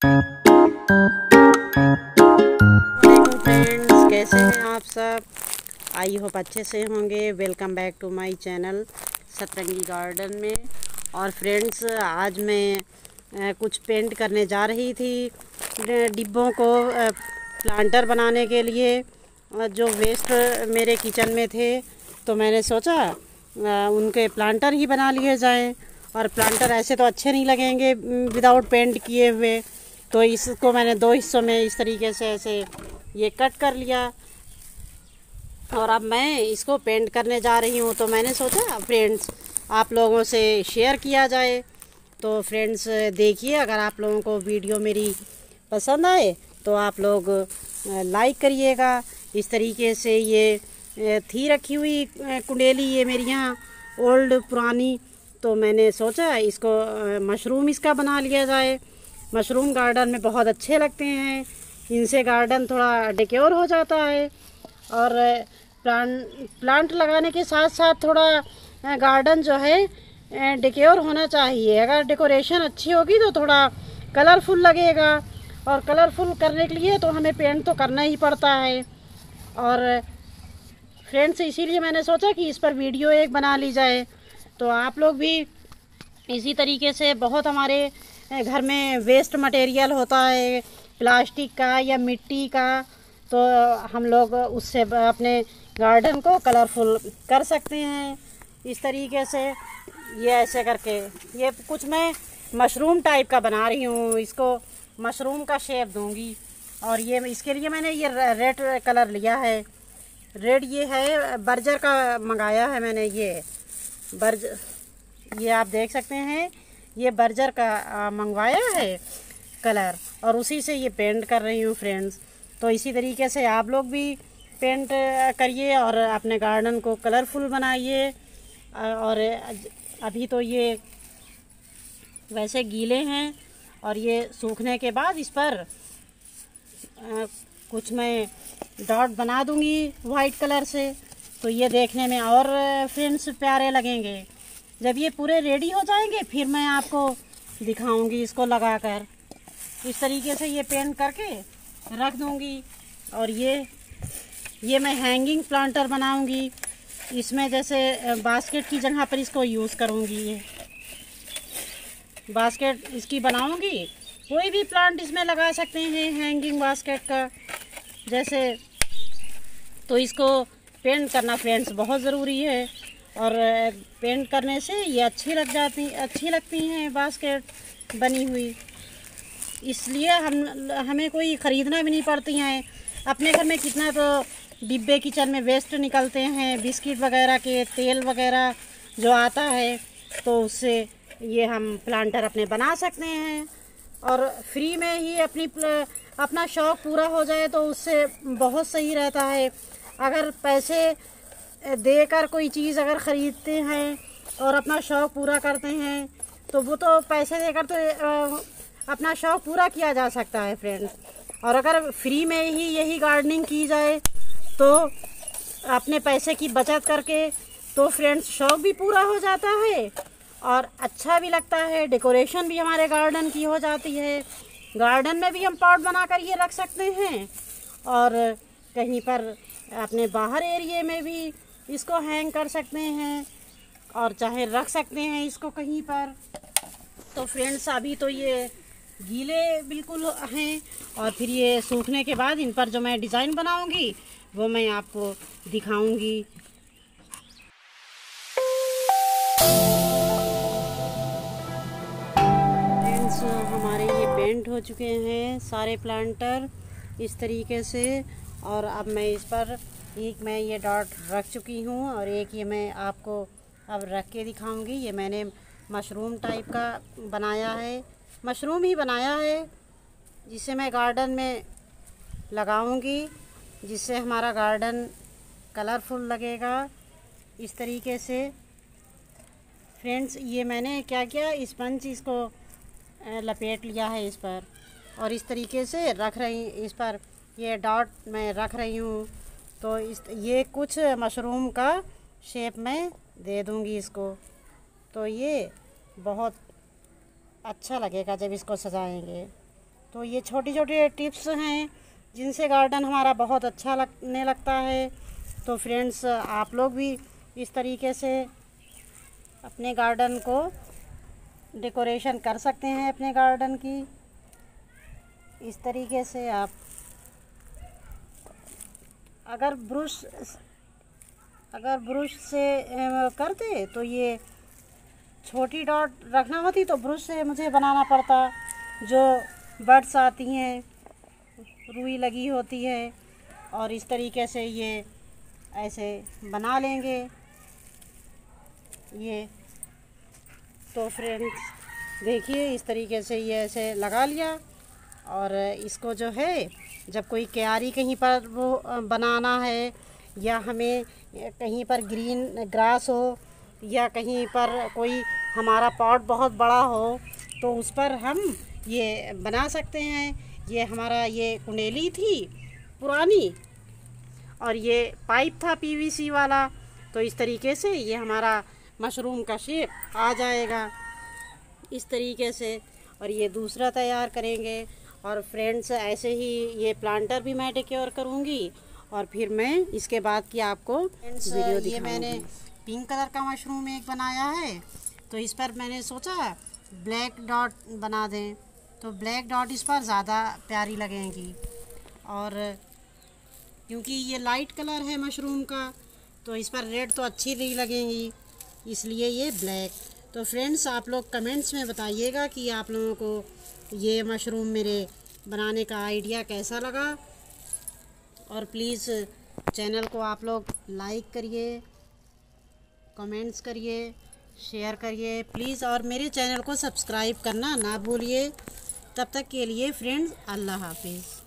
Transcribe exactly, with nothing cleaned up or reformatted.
वालेकुम फ्रेंड्स, कैसे हैं आप सब। आई होप अच्छे से होंगे। Welcome back to my channel Satrangi garden में। और फ्रेंड्स, आज मैं कुछ पेंट करने जा रही थी डिब्बों को प्लांटर बनाने के लिए, जो वेस्ट मेरे किचन में थे। तो मैंने सोचा उनके प्लांटर ही बना लिए जाएं। और प्लांटर ऐसे तो अच्छे नहीं लगेंगे विदाउट पेंट किए हुए, तो इसको मैंने दो हिस्सों में इस तरीके से ऐसे ये कट कर लिया। और अब मैं इसको पेंट करने जा रही हूँ। तो मैंने सोचा फ्रेंड्स आप लोगों से शेयर किया जाए। तो फ्रेंड्स देखिए, अगर आप लोगों को वीडियो मेरी पसंद आए तो आप लोग लाइक करिएगा। इस तरीके से ये थी रखी हुई कुंडेली, ये मेरी यहाँ ओल्ड पुरानी। तो मैंने सोचा इसको मशरूम इसका बना लिया जाए। मशरूम गार्डन में बहुत अच्छे लगते हैं, इनसे गार्डन थोड़ा डेकोर हो जाता है। और प्लांट प्लांट लगाने के साथ साथ थोड़ा गार्डन जो है डेकोर होना चाहिए। अगर डेकोरेशन अच्छी होगी तो थोड़ा कलरफुल लगेगा, और कलरफुल करने के लिए तो हमें पेंट तो करना ही पड़ता है। और फ्रेंड्स इसीलिए मैंने सोचा कि इस पर वीडियो एक बना ली जाए। तो आप लोग भी इसी तरीके से, बहुत हमारे घर में वेस्ट मटेरियल होता है प्लास्टिक का या मिट्टी का, तो हम लोग उससे अपने गार्डन को कलरफुल कर सकते हैं इस तरीके से। ये ऐसे करके ये कुछ मैं मशरूम टाइप का बना रही हूँ, इसको मशरूम का शेप दूंगी। और ये इसके लिए मैंने ये रेड कलर लिया है। रेड ये है बर्जर का मंगाया है मैंने। ये बर्जर, ये आप देख सकते हैं, ये बर्जर का मंगवाया है कलर, और उसी से ये पेंट कर रही हूँ फ्रेंड्स। तो इसी तरीके से आप लोग भी पेंट करिए और अपने गार्डन को कलरफुल बनाइए। और अभी तो ये वैसे गीले हैं, और ये सूखने के बाद इस पर कुछ मैं डॉट बना दूंगी वाइट कलर से। तो ये देखने में और फ्रेंड्स प्यारे लगेंगे। जब ये पूरे रेडी हो जाएंगे फिर मैं आपको दिखाऊंगी इसको लगाकर। इस तरीके से ये पेंट करके रख दूंगी। और ये ये मैं हैंगिंग प्लांटर बनाऊंगी। इसमें जैसे बास्केट की जगह पर इसको यूज़ करूंगी। ये बास्केट इसकी बनाऊंगी, कोई भी प्लांट इसमें लगा सकते हैं हैंगिंग बास्केट का जैसे। तो इसको पेंट करना फ्रेंड्स बहुत ज़रूरी है, और पेंट करने से ये अच्छी लग जाती अच्छी लगती हैं बास्केट बनी हुई। इसलिए हम हमें कोई ख़रीदना भी नहीं पड़ती हैं। अपने घर में कितना तो डिब्बे किचन में वेस्ट निकलते हैं, बिस्किट वगैरह के तेल वगैरह जो आता है, तो उससे ये हम प्लांटर अपने बना सकते हैं। और फ्री में ही अपनी अपना शौक़ पूरा हो जाए तो उससे बहुत सही रहता है। अगर पैसे देकर कोई चीज़ अगर ख़रीदते हैं और अपना शौक़ पूरा करते हैं, तो वो तो पैसे देकर तो अपना शौक़ पूरा किया जा सकता है फ्रेंड्स। और अगर फ्री में ही यही गार्डनिंग की जाए तो अपने पैसे की बचत करके, तो फ्रेंड्स शौक़ भी पूरा हो जाता है और अच्छा भी लगता है। डेकोरेशन भी हमारे गार्डन की हो जाती है। गार्डन में भी हम पॉट बना कर ये रख सकते हैं, और कहीं पर अपने बाहर एरिए में भी इसको हैंग कर सकते हैं, और चाहे रख सकते हैं इसको कहीं पर। तो फ्रेंड्स अभी तो ये गीले बिल्कुल हैं, और फिर ये सूखने के बाद इन पर जो मैं डिज़ाइन बनाऊंगी वो मैं आपको दिखाऊंगी। फ्रेंड्स हमारे ये पेंट हो चुके हैं सारे प्लांटर इस तरीके से। और अब मैं इस पर एक मैं ये डॉट रख चुकी हूँ, और एक ये मैं आपको अब रख के दिखाऊंगी। ये मैंने मशरूम टाइप का बनाया है, मशरूम ही बनाया है, जिसे मैं गार्डन में लगाऊंगी, जिससे हमारा गार्डन कलरफुल लगेगा इस तरीके से। फ्रेंड्स ये मैंने क्या किया, स्पंज इसको लपेट लिया है इस पर, और इस तरीके से रख रही इस पर ये डॉट मैं रख रही हूँ। तो इस ये कुछ मशरूम का शेप में दे दूँगी इसको, तो ये बहुत अच्छा लगेगा जब इसको सजाएंगे। तो ये छोटी छोटी टिप्स हैं जिनसे गार्डन हमारा बहुत अच्छा लगने लगता है। तो फ्रेंड्स, आप लोग भी इस तरीके से अपने गार्डन को डेकोरेशन कर सकते हैं। अपने गार्डन की इस तरीके से आप अगर ब्रश अगर ब्रश से करते तो ये छोटी डॉट रखना होती तो ब्रश से मुझे बनाना पड़ता। जो बर्ड्स आती हैं, रुई लगी होती है, और इस तरीके से ये ऐसे बना लेंगे ये। तो फ्रेंड्स देखिए, इस तरीके से ये ऐसे लगा लिया। और इसको जो है, जब कोई क्यारी कहीं पर वो बनाना है, या हमें कहीं पर ग्रीन ग्रास हो, या कहीं पर कोई हमारा पॉट बहुत बड़ा हो, तो उस पर हम ये बना सकते हैं। ये हमारा ये कुंडेली थी पुरानी, और ये पाइप था पीवीसी वाला। तो इस तरीके से ये हमारा मशरूम का शेप आ जाएगा इस तरीके से। और ये दूसरा तैयार करेंगे। और फ्रेंड्स, ऐसे ही ये प्लांटर भी मैं डेकोर करूँगी, और फिर मैं इसके बाद की आपको वीडियो दिखाऊंगी। ये मैंने पिंक कलर का मशरूम एक बनाया है, तो इस पर मैंने सोचा ब्लैक डॉट बना दें। तो ब्लैक डॉट इस पर ज़्यादा प्यारी लगेंगी, और क्योंकि ये लाइट कलर है मशरूम का, तो इस पर रेड तो अच्छी नहीं लगेंगी, इसलिए ये ब्लैक। तो फ्रेंड्स, आप लोग कमेंट्स में बताइएगा कि आप लोगों को ये मशरूम मेरे बनाने का आइडिया कैसा लगा। और प्लीज़ चैनल को आप लोग लाइक करिए, कमेंट्स करिए, शेयर करिए प्लीज़, और मेरे चैनल को सब्सक्राइब करना ना भूलिए। तब तक के लिए फ्रेंड्स, अल्लाह हाफिज़।